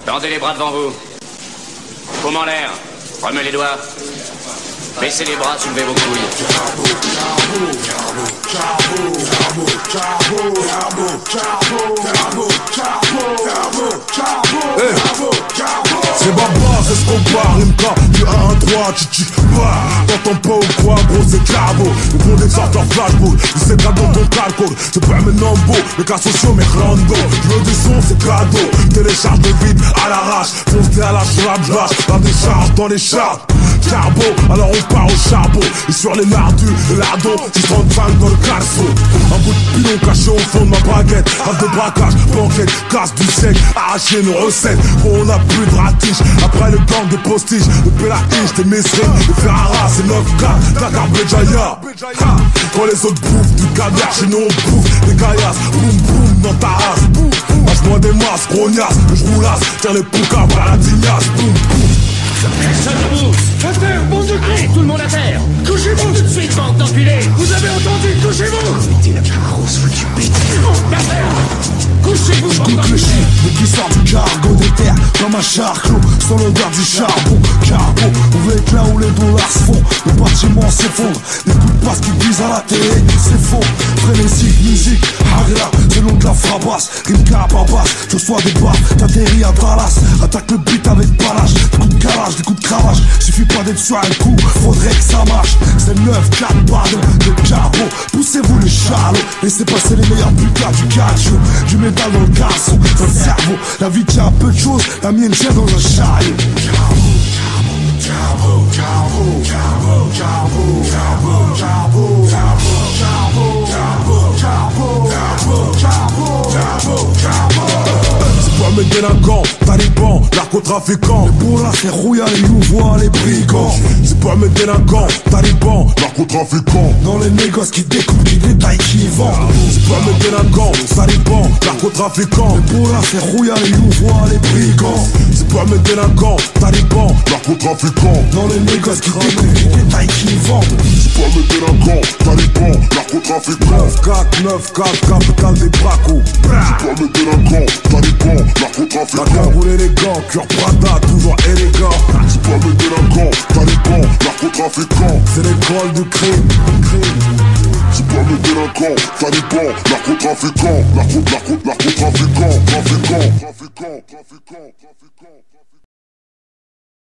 Tendez les bras devant vous. Paume en l'air. Remuez les doigts. Baissez les bras, soulevez vos couilles. C'est Baba, c'est ce qu'on parle, MK, du 1 1 3, tchichi, bah. T'entends pas ou quoi, gros, c'est Carbo. Le gros des sorteurs flashball, c'est cadeau ton calcul. C'est pas mes nombres, les cas sociaux, mes rando. Je veux du son, c'est cadeau. Télécharge le vide à l'arrache, fonce à la chlash, la décharge dans les charts. Carbo, alors on part au charbon. Et sur les lardus, le lardon, 635 dans le carreau. Un bout de pilon caché au fond de ma baguette. Rave de braquage, banquette, casse du sec, arracher nos recettes. Bon, on a plus de ratiche. Après le gang des postiches, de Pélaïch, des Mesrines, de Ferrara, c'est 9K, Dakar, Béjaïa. Quand les autres bouffent du caviar, chez nous on bouffe des caillasses. Boum boum dans ta race. Lâche-moi des masses, grognasse, je roulasse. Tire les poucas, voilà la tignasse. Boum boum. Personne ne bouge. À terre, bande de cons. Allez, tout le monde à terre. Couchez-vous Tout de suite, bande d'enculés. Vous avez entendu, couchez-vous. Mettez la carrosse, foutu bête. À terre. Couchez-vous, bande J'coute le d'enculés. chien, mais qui sort du cargo des terres comme un charclos, sans l'odeur du charbon. Carbo, vous êtes là où les dollars se font, le bâtiment s'effondre. Les coups de passe qui disent à la télé, c'est faux. Frénésique, musique, hagra, c'est long de la frabasse. Rime capabasse, je reçois des baffes, t'atterris à Dallas. Attaque le beat avec panache, des coups de calage, des coups de cravache. Suffit pas d'être sur un coup, faudrait que ça marche. C'est 9-4 pardon, de carbo. Poussez-vous les chalots, laissez passer les meilleurs buteurs du calcio. Du métal dans le garçon, dans le cerveau. La vie tient un peu de choses, la mienne tient dans un chariot. C'est pas mes délinquants, talibans, narcotrafiquants. Les bourras, c'est rouillard, les nouveaux, les brigands. C'est pas mes délinquants, talibans, narcotrafiquants. Dans les négoces qui découpent, qui détaillent, qui vendent. C'est pas mes délinquants, talibans, narcotrafiquants. Les bourras, c'est rouillard, les nouveaux, les brigands. C'est pas mes délinquants, talibans, narcotrafiquants. Dans les négoces qui découpent, qui détaillent, qui vendent. C'est pas mes délinquants, talibans, narcotrafiquants. 9-4, capitale des bracos. C'est pas mes délinquants, talibans, narcotrafiquants. La cagoule élégant, cœur Prada, toujours élégant. C'est pas mes délinquants, talibans, narcotrafiquants. C'est l'école du crime. C'est pas mes délinquants, talibans, narcotrafiquants. Narcotrafiquants, trafiquants.